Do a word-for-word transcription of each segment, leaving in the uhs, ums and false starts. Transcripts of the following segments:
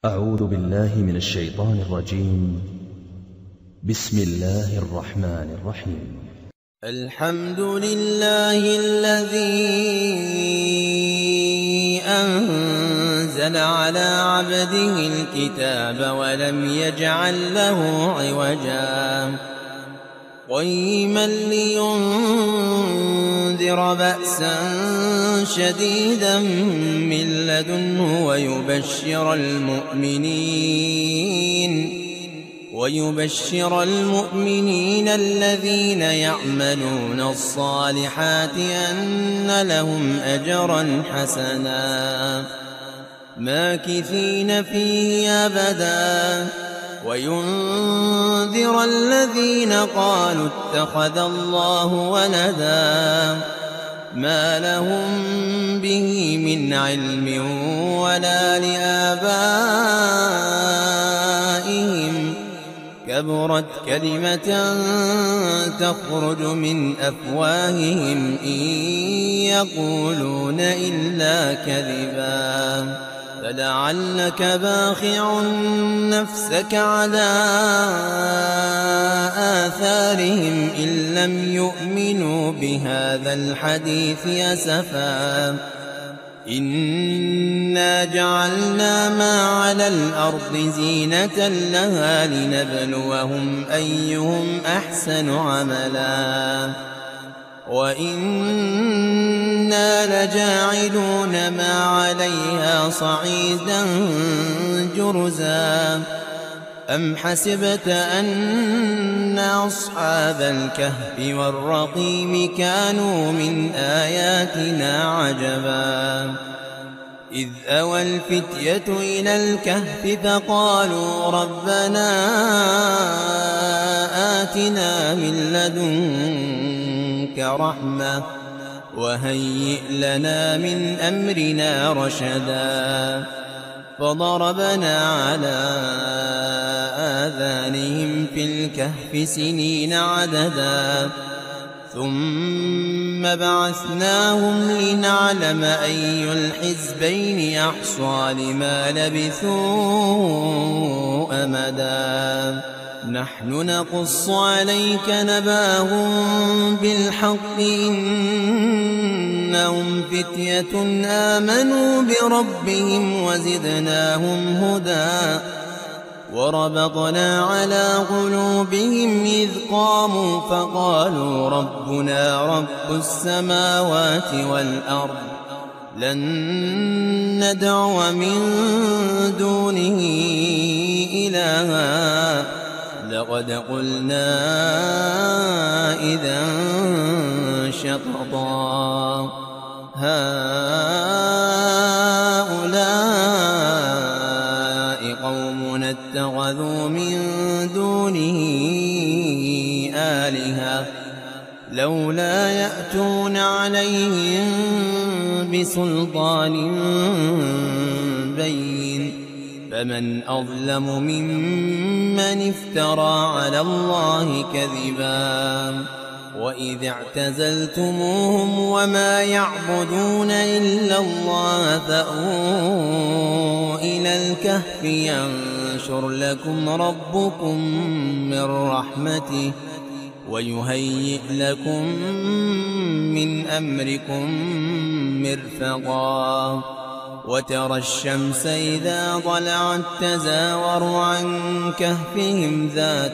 أعوذ بالله من الشيطان الرجيم. بسم الله الرحمن الرحيم. الحمد لله الذي أنزل على عبده الكتاب ولم يجعل له عوجا قيما لينذر بأسا شديدا من لدنه ويبشر المؤمنين ويبشر المؤمنين الذين يعملون الصالحات أن لهم أجرا حسنا ماكثين فيه أبدا وينذر الذين قالوا اتخذ الله ولدا ما لهم به من علم ولا لآبائهم كبرت كلمة تخرج من أفواههم إن يقولون إلا كذبا فلعلك باخع نفسك على آثارهم إن لم يؤمنوا بهذا الحديث أسفا إنا جعلنا ما على الأرض زينة لها لنبلوهم أيهم أحسن عملا وإنا لجاعلون ما عليها صعيدا جرزا أم حسبت أن أصحاب الكهف والرقيم كانوا من آياتنا عجبا إذ أوى الفتية إلى الكهف فقالوا ربنا آتنا من لدنك رحمة وهيئ لنا من أمرنا رشدا فضربنا على آذانهم في الكهف سنين عددا ثم بعثناهم لنعلم أي الحزبين أحصى لما لبثوا أمدا نحن نقص عليك نباهم بالحق إنهم فتية آمنوا بربهم وزدناهم هدى وربطنا على قلوبهم إذ قاموا فقالوا ربنا رب السماوات والأرض لن ندعو من دونه إلها لقد قلنا إذا شططا هؤلاء قومنا اتخذوا من دونه آلهة لولا يأتون عليهم بسلطان بين فمن أظلم ممن افترى على الله كذبا وإذ اعتزلتموهم وما يعبدون إلا الله فأووا إلى الكهف ينشر لكم ربكم من رحمته ويهيئ لكم من أمركم مرفقا وترى الشمس إذا طلعت تزاور عن كهفهم ذات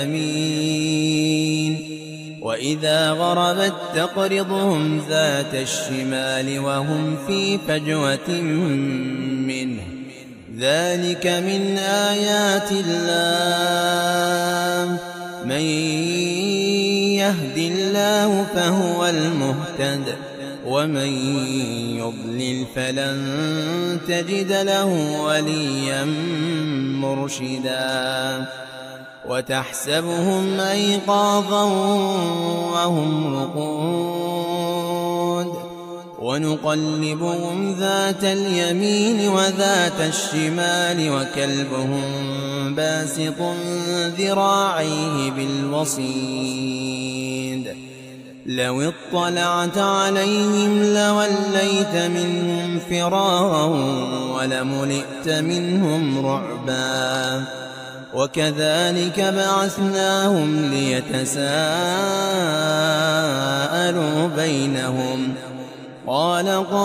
اليمين وإذا غربت تقرضهم ذات الشمال وهم في فجوة منه ذلك من آيات الله من يهد الله فهو المهتد ومن يضلل فلن تجد له وليا مرشدا وتحسبهم أيقاظا وهم رقود ونقلبهم ذات اليمين وذات الشمال وكلبهم باسط ذراعيه بالوصيد لو اطلعت عليهم لوليت منهم فرارا ولملئت منهم رعبا وكذلك بعثناهم ليتساءلوا بينهم قال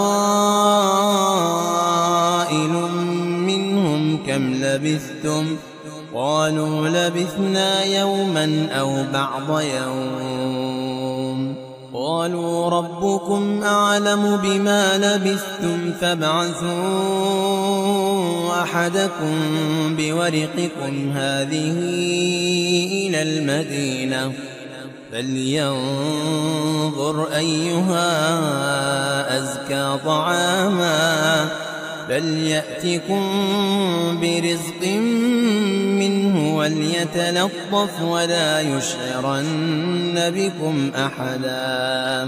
قائل منهم كم لبثتم قالوا لبثنا يوما أو بعض يوم قالوا ربكم أعلم بما لبثتم فابعثوا أحدكم بورقكم هذه إلى المدينة فلينظر أيها أزكى طعاما فليأتكم برزق منه وليتلطف ولا يشعرن بكم أحدا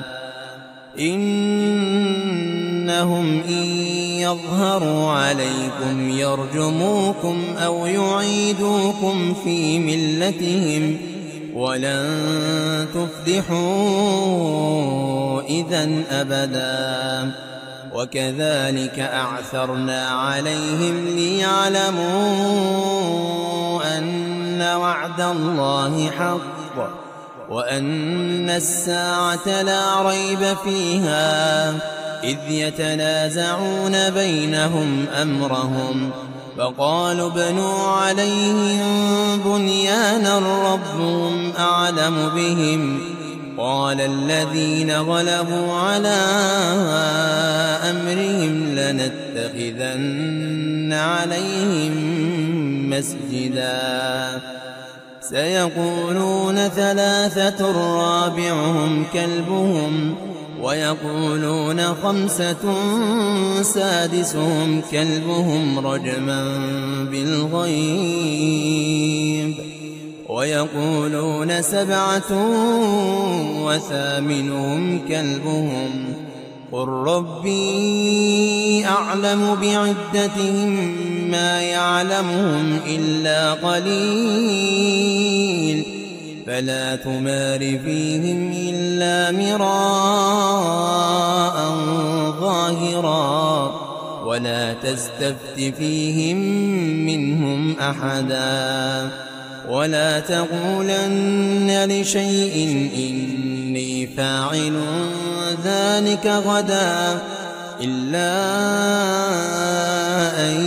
إنهم إن يظهروا عليكم يرجموكم أو يعيدوكم في ملتهم ولن تفلحوا إذن أبدا وكذلك أعثرنا عليهم ليعلموا أن وعد الله حق وأن الساعة لا ريب فيها إذ يتنازعون بينهم أمرهم فقالوا ابنوا عليهم بنيانا ربهم أعلم بهم قال الذين غلبوا على أمرهم لنتخذن عليهم مسجدا سيقولون ثلاثة رابعهم كلبهم ويقولون خمسة سادسهم كلبهم رجما بالغيب ويقولون سبعة وثامنهم كلبهم قل ربي أعلم بعدتهم ما يعلمهم إلا قليل فلا تمار فيهم إلا مراء ظاهرا ولا تستفت فيهم منهم أحدا ولا تقولن لشيء إني فاعل ذلك غدا إلا أن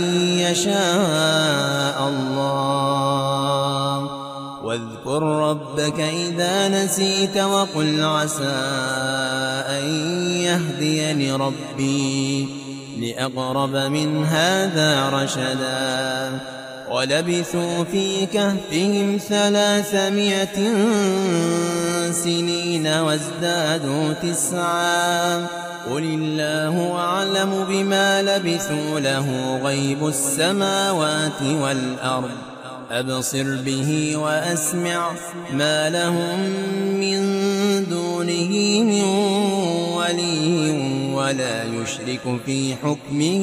يشاء الله واذكر ربك إذا نسيت وقل عسى أن يهديني ربي لأقرب من هذا رشدا ولبثوا في كهفهم ثلاثمائة سنين وازدادوا تسعا قل الله أعلم بما لبثوا له غيب السماوات والأرض أبصر به وأسمع ما لهم من دونه من ولي ولا يشرك في حكمه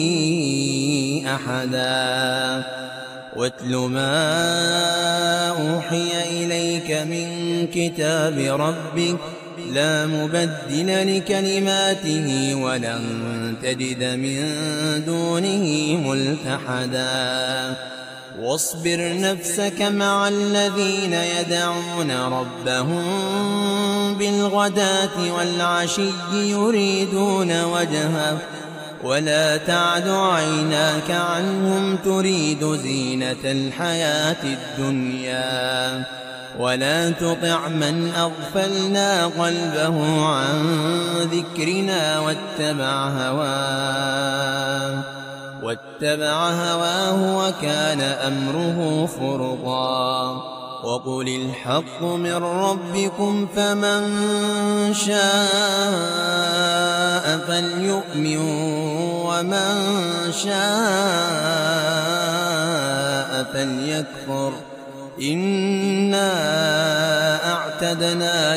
أحدا واتل ما أوحي إليك من كتاب ربك لا مبدل لكلماته ولن تجد من دونه ملتحدا واصبر نفسك مع الذين يدعون ربهم بالغداة والعشي يريدون وجهه ولا تعد عيناك عنهم تريد زينة الحياة الدنيا ولا تطع من أغفلنا قلبه عن ذكرنا واتبع هواه واتبع هواه وكان أمره فرطا وقل الحق من ربكم فمن شاء فليؤمن ومن شاء فليكفر إنا أعتدنا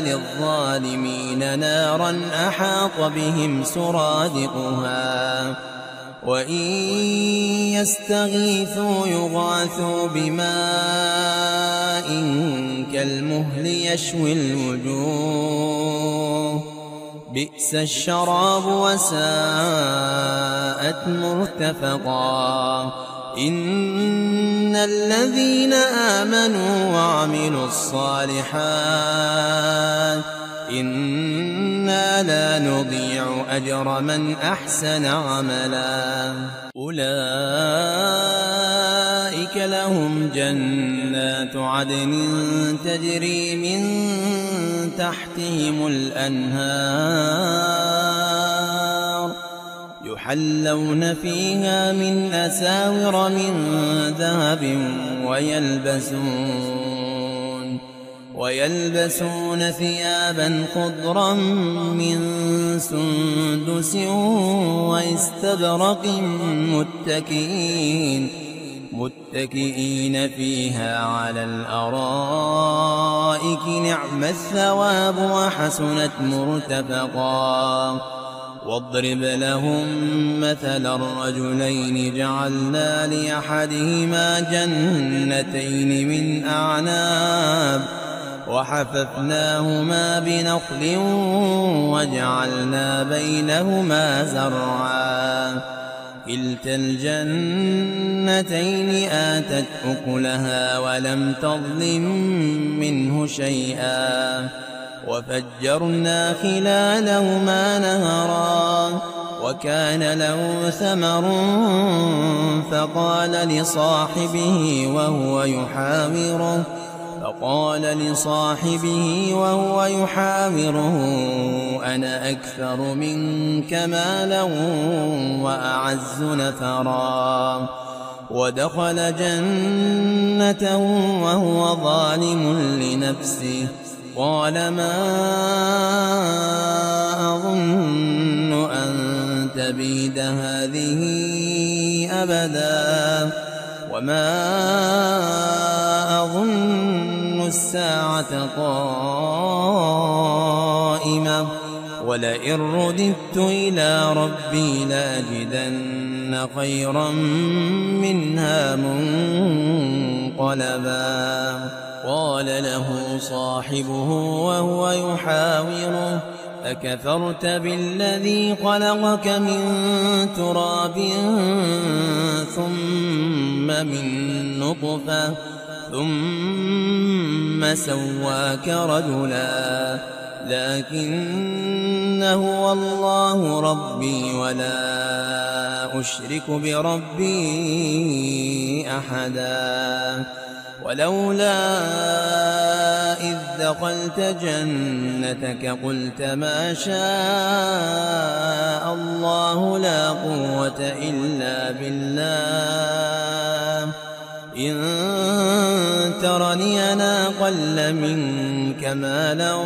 للظالمين نارا أحاط بهم سرادقها وإن يستغيثوا يغاثوا بماء كالمهل يشوي الوجوه بئس الشراب وساءت مرتفقا إن الذين آمنوا وعملوا الصالحات إنا لا نضيع أجر من أحسن عملا أولئك لهم جنات عدن تجري من تحتهم الأنهار يحلون فيها من أساور من ذهب ويلبسون ويلبسون ثيابا خضرا من سندس واستبرق متكئين متكئين فيها على الأرائك نعم الثواب وحسنت مرتفقا واضرب لهم مثل الرجلين جعلنا لأحدهما جنتين من أعناب وحففناهما بنخل وجعلنا بينهما زرعا كلتا الجنتين آتت أكلها ولم تظلم منه شيئا وفجرنا خلالهما نهرا وكان له ثمر فقال لصاحبه وهو يحاوره فقال لصاحبه وهو يحاوره أنا أكثر منك مالا وأعز نفرا ودخل جنته وهو ظالم لنفسه قال ما أظن أن تبيد هذه أبدا وما أظن الساعة قائمة ولئن رددت إلى ربي لأجدن خيرا منها منقلبا قال له صاحبه وهو يحاوره أكفرت بالذي خلقك من تراب ثم من نطفة ثم سواك رجلا لكن هو الله ربي ولا أشرك بربي أحدا ولولا إذ دخلت جنتك قلت ما شاء الله لا قوة إلا بالله إن ترني أنا أقل منك مالا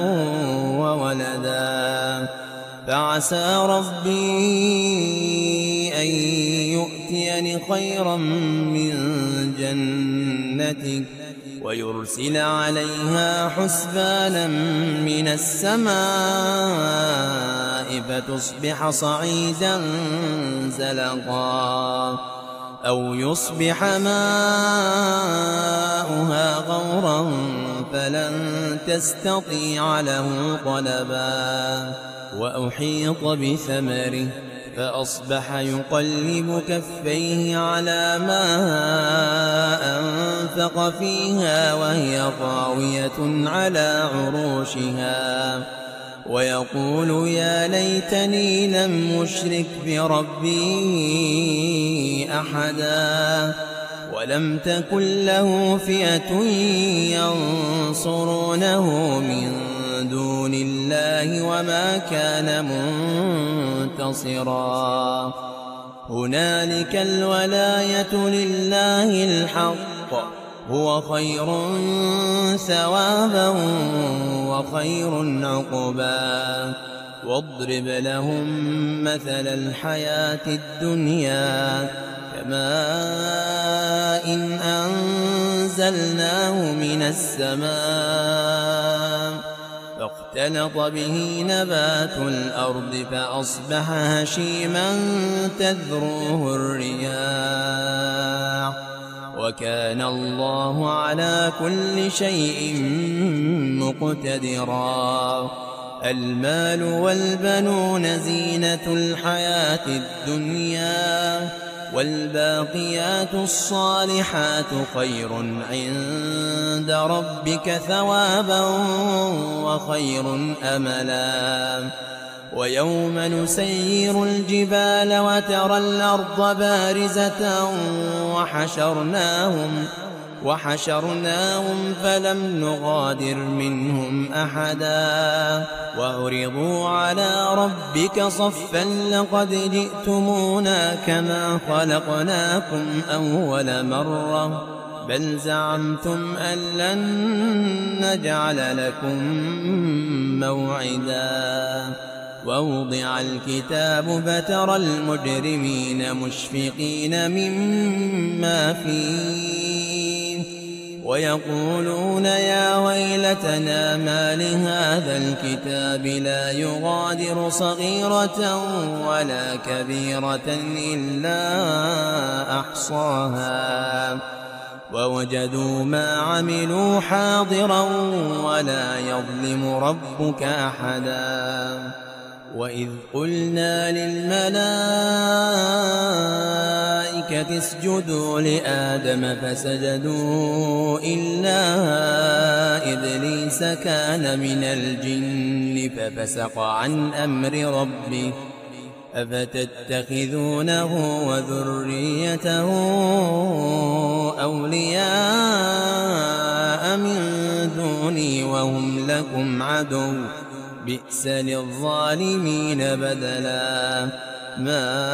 وولدا فعسى ربي أن يؤتيني خيرا من جنتك ويرسل عليها حسبانا من السماء فتصبح صعيدا زلقا أو يصبح ماؤها غورا فلن تستطيع له طلبا وأحيط بثمره فأصبح يقلب كفيه على ما أنفق فيها وهي خاوية على عروشها ويقول يا ليتني لم أشرك بربي أحدا ولم تكن له فئة ينصرونه من دون الله وما كان منتصرا هنالك الولاية لله الحق هو خير ثوابا وخير عقبا واضرب لهم مثل الحياة الدنيا كماء إن أنزلناه من السماء فاختلط به نبات الأرض فأصبح هشيما تذروه الرياح وكان الله على كل شيء مقتدرا. المال والبنون زينة الحياة الدنيا والباقيات الصالحات خير عند ربك ثوابا وخير أملا. ويوم نسير الجبال وترى الأرض بارزة وحشرناهم وحشرناهم فلم نغادر منهم أحدا وعرضوا على ربك صفا لقد جئتمونا كما خلقناكم أول مرة بل زعمتم أن لن نجعل لكم موعدا. ووضع الكتاب فترى المجرمين مشفقين مما فيه ويقولون يا ويلتنا ما لهذا الكتاب لا يغادر صغيرة ولا كبيرة إلا أحصاها ووجدوا ما عملوا حاضرا ولا يظلم ربك أحدا. وإذ قلنا للملائكة اسجدوا لآدم فسجدوا إلا إبليس كان من الجن ففسق عن أمر ربه أفتتخذونه وذريته أولياء من دوني وهم لكم عدو بئس للظالمين بدلا. ما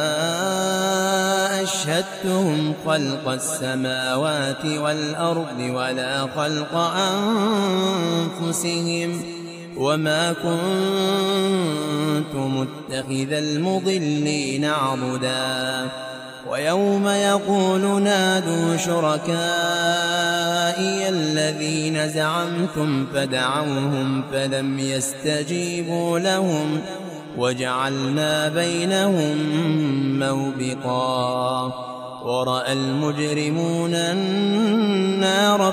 أشهدتهم خلق السماوات والأرض ولا خلق أنفسهم وما كنت متخذ المضلين عضدا. ويوم يقول نادوا شركائي الذين زعمتم فدعوهم فلم يستجيبوا لهم وجعلنا بينهم موبقا. ورأى المجرمون النار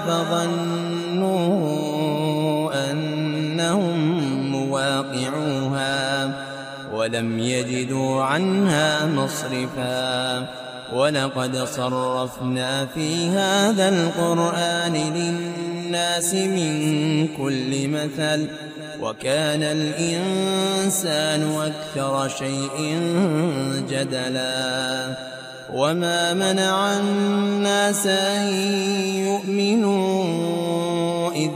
فظنوا أنهم مواقعوها ولم يجدوا عنها مصرفا. ولقد صرفنا في هذا القرآن للناس من كل مثل وكان الإنسان أكثر شيء جدلا. وما منع الناس أن يؤمنوا إذ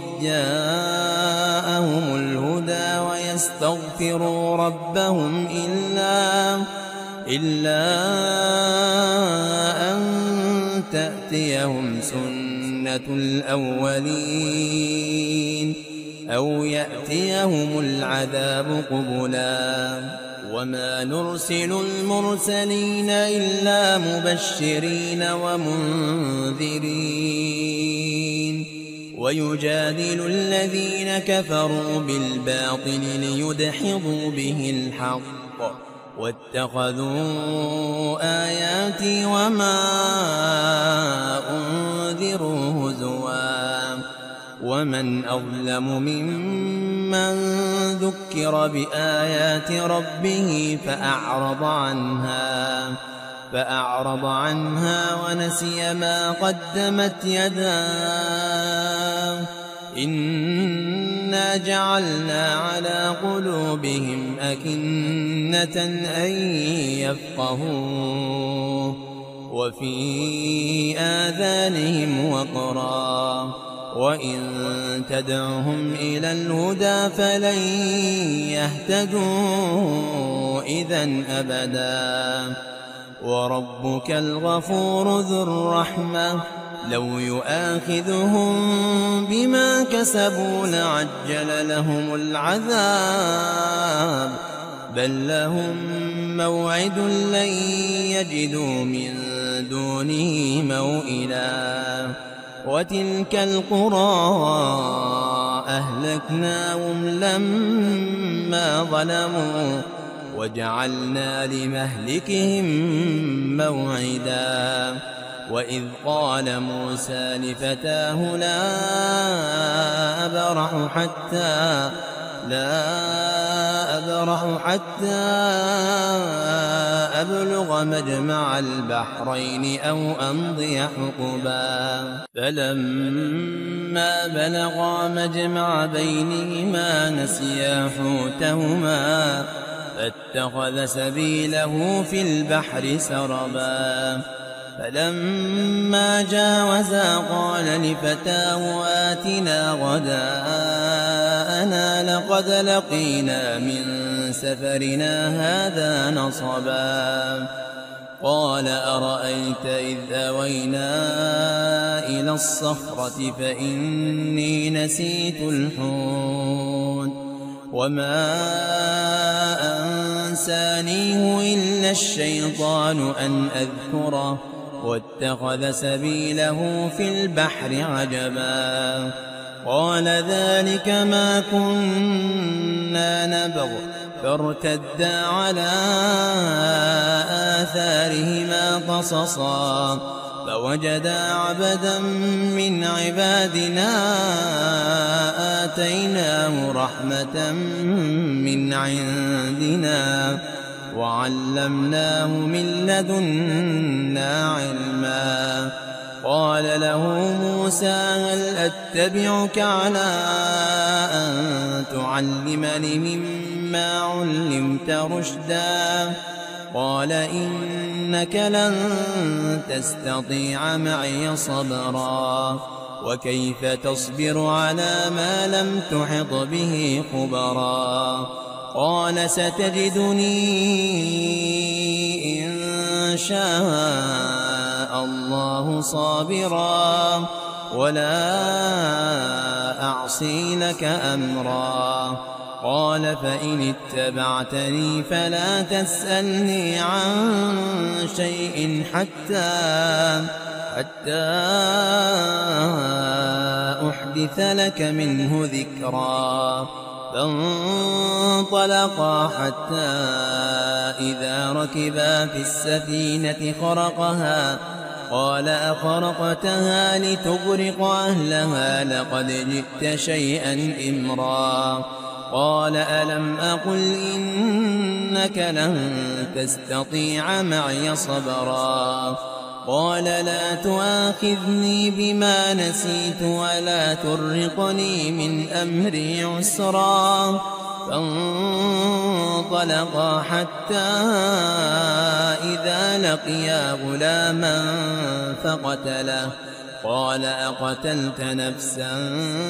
جاءهم الهدى ويستغفروا ربهم إلا إلا أن تأتيهم سنة الأولين أو يأتيهم العذاب قبلا. وما نرسل المرسلين إلا مبشرين ومنذرين ويجادل الذين كفروا بالباطل ليدحضوا به الحق واتخذوا آياتي وما أنذروا هزوا. ومن أظلم ممن ذكر بآيات ربه فأعرض عنها فأعرض عنها ونسي ما قدمت يداه إنا جعلنا على قلوبهم أكنة أن يفقهوه وفي آذانهم وقرا وإن تدعهم إلى الهدى فلن يهتدوا إذن أبدا. وربك الغفور ذو الرحمة لو يؤاخذهم بما كسبوا لعجل لهم العذاب بل لهم موعد لن يجدوا من دونه موئلا. وتلك القرى أهلكناهم لما ظلموا وجعلنا لمهلكهم موعدا وإذ قال موسى لفتاه لا أبرح حتى لا أبرح حتى أبلغ مجمع البحرين أو أمضي حقبا فلما بلغا مجمع بينهما نسيا حوتهما فاتخذ سبيله في البحر سربا فلما جاوزا قال لفتاه آتنا غداءنا لقد لقينا من سفرنا هذا نصبا قال أرأيت إذ أوينا إلى الصخرة فإني نسيت الحوت وما أنسانيه إلا الشيطان أن أذكره واتخذ سبيله في البحر عجبا قال ذلك ما كنا نبغ فارتدا على آثارهما قصصا فوجدا عبدا من عبادنا آتيناه رحمة من عندنا وعلمناه من لدنا علما قال له موسى هل أتبعك على أن تعلمني مما علمت رشدا قال إنك لن تستطيع معي صبرا وكيف تصبر على ما لم تحط به خبرا قال ستجدني إن شاء الله صابرا ولا أعصي لك أمرا قال فإن اتبعتني فلا تسألني عن شيء حتى حتى أحدث لك منه ذكرا فانطلقا حتى إذا ركبا في السفينة خرقها قال أخرقتها لتغرق أهلها لقد جئت شيئا إمرا قال ألم أقل إنك لن تستطيع معي صبرا قال لا تؤاخذني بما نسيت ولا ترهقني من أمري عسرا فانطلقا حتى إذا لقيا غلاما فقتله قال أقتلت نفسا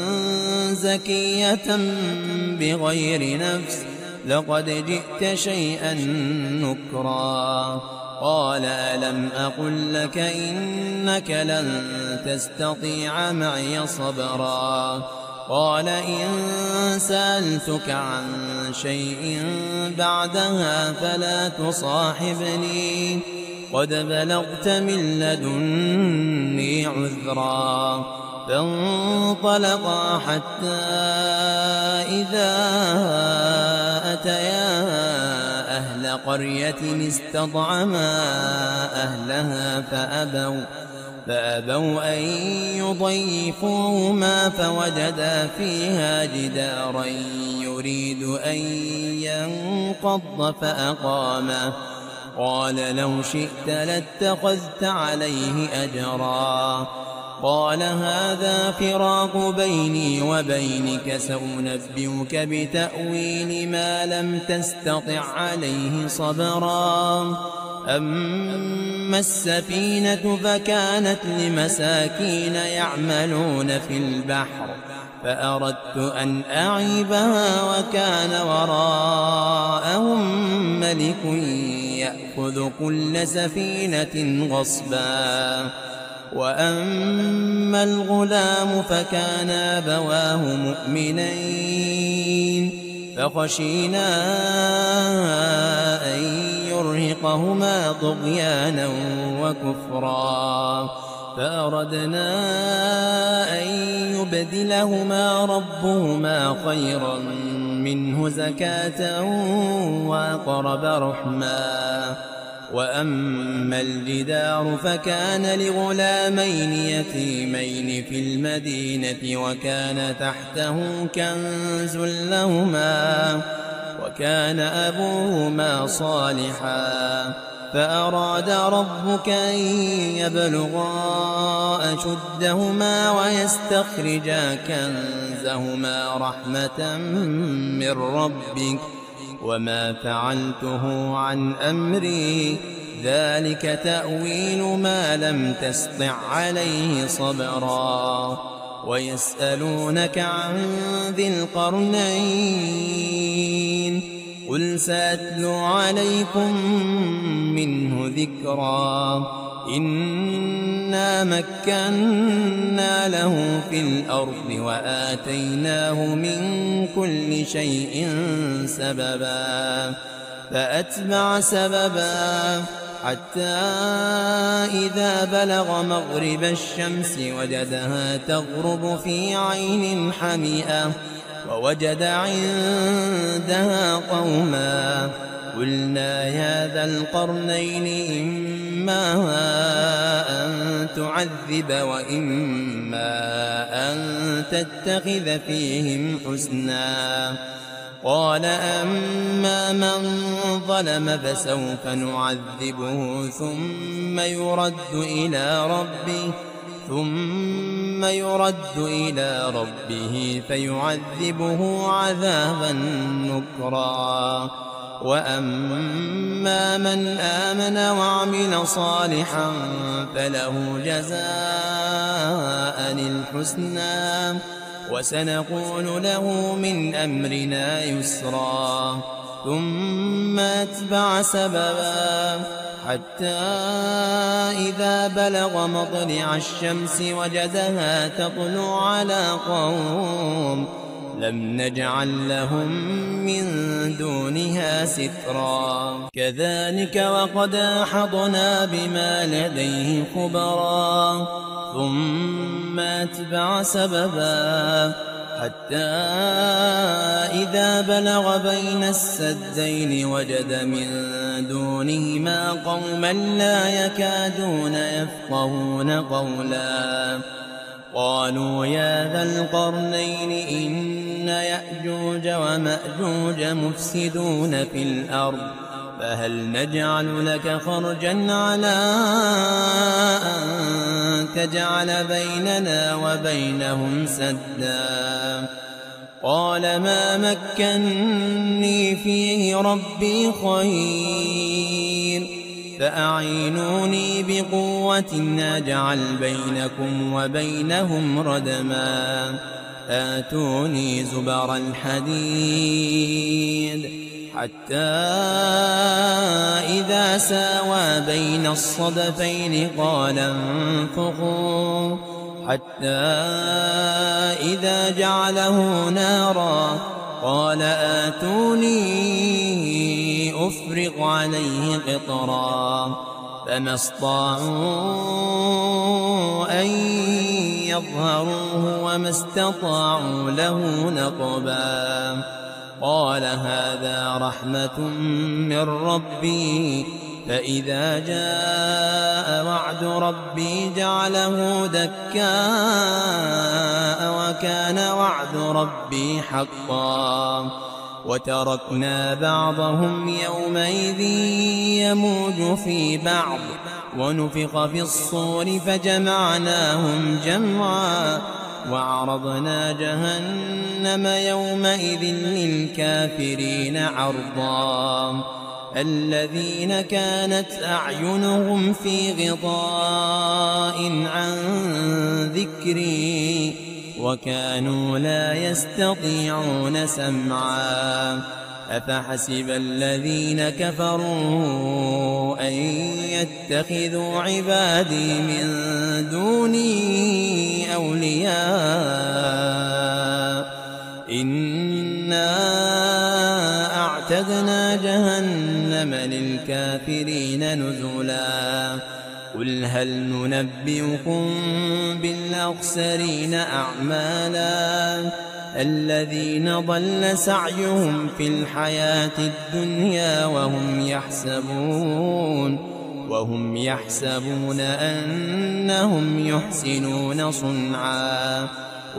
زكية بغير نفس لقد جئت شيئا نكرا قال ألم أقل لك إنك لن تستطيع معي صبرا قال إن سألتك عن شيء بعدها فلا تصاحبني قد بلغت من لدني عذرا فانطلقا حتى إذا أتيا أهل قرية استطعما أهلها فأبوا فأبوا أن يضيفوهما فوجدا فيها جدارا يريد أن ينقض فأقامه قال لو شئت لاتخذت عليه أجرا قال هذا فراق بيني وبينك سأنبئك بتأويل ما لم تستطع عليه صبرا أما السفينة فكانت لمساكين يعملون في البحر فأردت أن أعيبها وكان وراءهم ملك يأخذ كل سفينة غصبا وأما الغلام فكان أبواه مؤمنين فخشينا أن يرهقهما طغيانا وكفرا فأردنا أن يبدلهما ربهما خيرا منه زكاة وأقرب رحما. وأما الجدار فكان لغلامين يتيمين في المدينة وكان تحته كنز لهما وكان أبوهما صالحا فأراد ربك أن يبلغا أشدهما ويستخرجا كنزهما رحمة من ربك وما فعلته عن أمري ذلك تأويل ما لم تسطع عليه صبرا. ويسألونك عن ذي القرنين قل سأتلو عليكم منه ذكرا. إنا مكنا له في الأرض وآتيناه من كل شيء سببا فأتبع سببا حتى إذا بلغ مغرب الشمس وجدها تغرب في عين حمئة ووجد عندها قوما قلنا يا ذا القرنين إما أن تعذب وإما أن تتخذ فيهم حسنا. قال أما من ظلم فسوف نعذبه ثم يرد إلى ربه ثم يرد إلى ربه فيعذبه عذابا نكرا. وأما من آمن وعمل صالحا فله جزاء الحسنى وسنقول له من أمرنا يسرا. ثم أتبع سببا حتى إذا بلغ مطلع الشمس وجدها تطلع على قوم لم نجعل لهم من دونها سترا. كذلك وقد أحطنا بما لديه خبرا. ثم أتبع سببا حتى إذا بلغ بين السدين وجد من دونهما قوما لا يكادون يفقهون قولا. قالوا يا ذا القرنين إن يأجوج ومأجوج مفسدون في الأرض فهل نجعل لك خرجا على أن تجعل بيننا وبينهم سدا. قال ما مكني فيه ربي خير فأعينوني بقوة أجعل بينكم وبينهم ردما. آتوني زبر الحديد حتى إذا ساوى بين الصدفين قال انفخوا حتى إذا جعله نارا قال آتوني أفرغ عليه قطرا. فما استطاعوا أن يظهروه وما استطاعوا له نقبا. قال هذا رحمة من ربي فإذا جاء وعد ربي جعله دكاء وكان وعد ربي حقا. وتركنا بعضهم يومئذ يموج في بعض ونفخ في الصور فجمعناهم جمعا. وعرضنا جهنم يومئذ للكافرين عرضا. الذين كانت أعينهم في غطاء عن ذكري وكانوا لا يستطيعون سمعا. أفحسب الذين كفروا أن يتخذوا عبادي من دوني أولياء إنا أعتدنا جهنم للكافرين نزلا. قل هل ننبئكم بالأخسرين أعمالا الذين ضل سعيهم في الحياة الدنيا وهم يحسبون وهم يحسبون أنهم يحسنون صنعا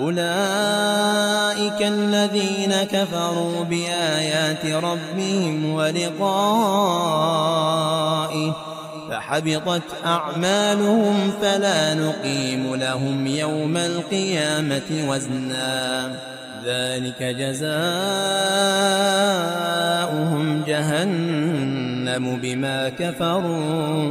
أولئك الذين كفروا بآيات ربهم ولقائه فحبطت أعمالهم فلا نقيم لهم يوم القيامة وزنا ذلك جزاؤهم جهنم بما كفروا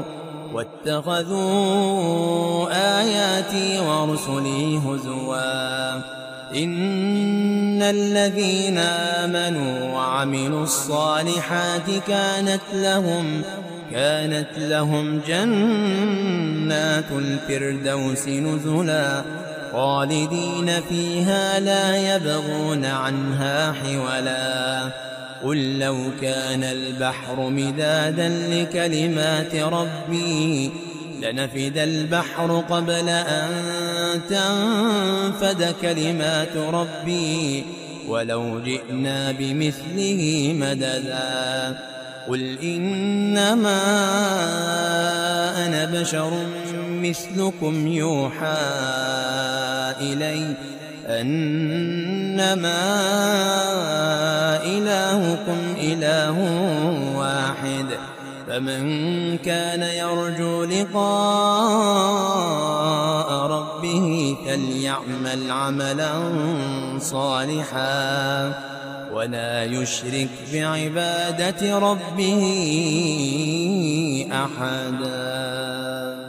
واتخذوا آياتي ورسلي هزوا إن الذين آمنوا وعملوا الصالحات كانت لهم كانت لهم جنات الفردوس نزلا خالدين فيها لا يبغون عنها حولا قل لو كان البحر مدادا لكلمات ربي لنفد البحر قبل أن تنفد كلمات ربي ولو جئنا بمثله مددا قل إنما أنا بشر مثلكم يوحى إلي أنما إلهكم إله واحد فمن كان يرجو لقاء ربه فليعمل عملا صالحا ولا يشرك بعبادة ربه أحدا.